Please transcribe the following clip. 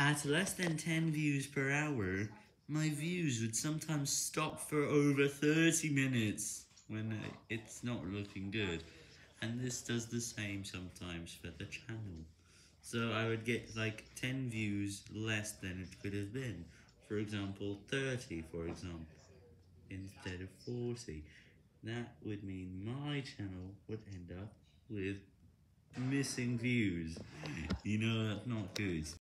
At less than 10 views per hour, my views would sometimes stop for over 30 minutes when it's not looking good. And this does the same sometimes for the channel. So I would get like 10 views less than it could have been. For example, 30 for example, instead of 40. That would mean my channel would end up with missing views. You know, that's not good.